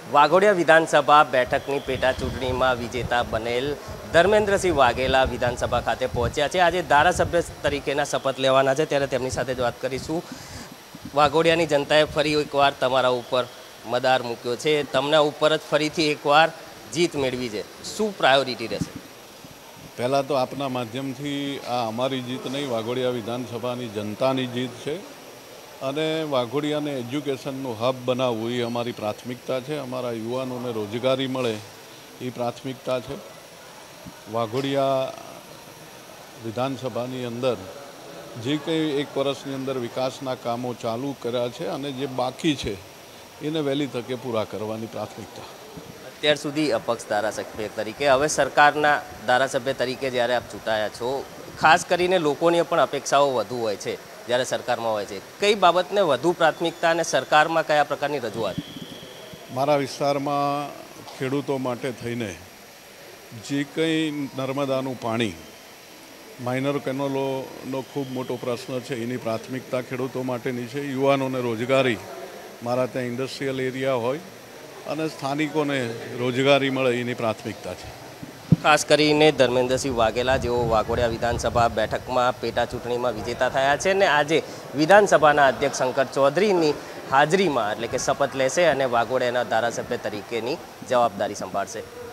વાઘોડિયા વિધાનસભા બેઠકની પેટા ચૂંટણીમાં વિજેતા બનેલ ધર્મેન્દ્રસિંહ વાઘેલા વિધાનસભા ખાતે પહોંચ્યા છે। આજે ધારાસભ્ય તરીકેના શપથ લેવાના છે, ત્યારે તેમની સાથે જ વાત કરીશું। વાઘોડિયાની જનતાએ ફરી એકવાર તમારા ઉપર મદાર મૂક્યો છે, તમને ઉપર જ ફરીથી એકવાર જીત મેળવી છે, શું પ્રાયોરિટી રહેશે? પહેલાં તો આપના માધ્યમથી આ અમારી જીત નહીં, વાઘોડિયા વિધાનસભાની જનતાની જીત છે અને વાઘોડિયાને એજ્યુકેશનનું હબ બનાવવું એ અમારી પ્રાથમિકતા છે। અમારા યુવાનોને રોજગારી મળે એ પ્રાથમિકતા છે। વાઘોડિયા વિધાનસભાની અંદર જે કંઈ એક વર્ષની અંદર વિકાસના કામો ચાલુ કર્યા છે અને જે બાકી છે એને વહેલી તકે પૂરા કરવાની પ્રાથમિકતા। અત્યાર સુધી અપક્ષ ધારાસભ્ય તરીકે, હવે સરકારના ધારાસભ્ય તરીકે જ્યારે આપ ચૂંટાયા છો, ખાસ કરીને લોકોની પણ અપેક્ષાઓ વધુ હોય છે જ્યારે સરકારમાં હોય છે, કઈ બાબતને વધુ પ્રાથમિકતા અને સરકારમાં કયા પ્રકારની રજૂઆત? મારા વિસ્તારમાં ખેડૂતો માટે થઈને જે કંઈ નર્મદાનું પાણી, માઇનર કેનાલોનો ખૂબ મોટો પ્રશ્ન છે, એની પ્રાથમિકતા ખેડૂતો માટેની છે। યુવાનોને રોજગારી, મારા ત્યાં ઇન્ડસ્ટ્રીયલ એરિયા હોય અને સ્થાનિકોને રોજગારી મળે એની પ્રાથમિકતા છે। ખાસ કરીને ધર્મેન્દ્રસિંહ વાઘેલા જેઓ વાઘોડિયા વિધાનસભા બેઠકમાં પેટા ચૂંટણીમાં વિજેતા થયા છે અને આજે વિધાનસભાના અધ્યક્ષ શંકર ચૌધરીની હાજરીમાં એટલે કે શપથ લેશે અને વાઘોડિયાના ધારાસભ્ય તરીકેની જવાબદારી સંભાળશે।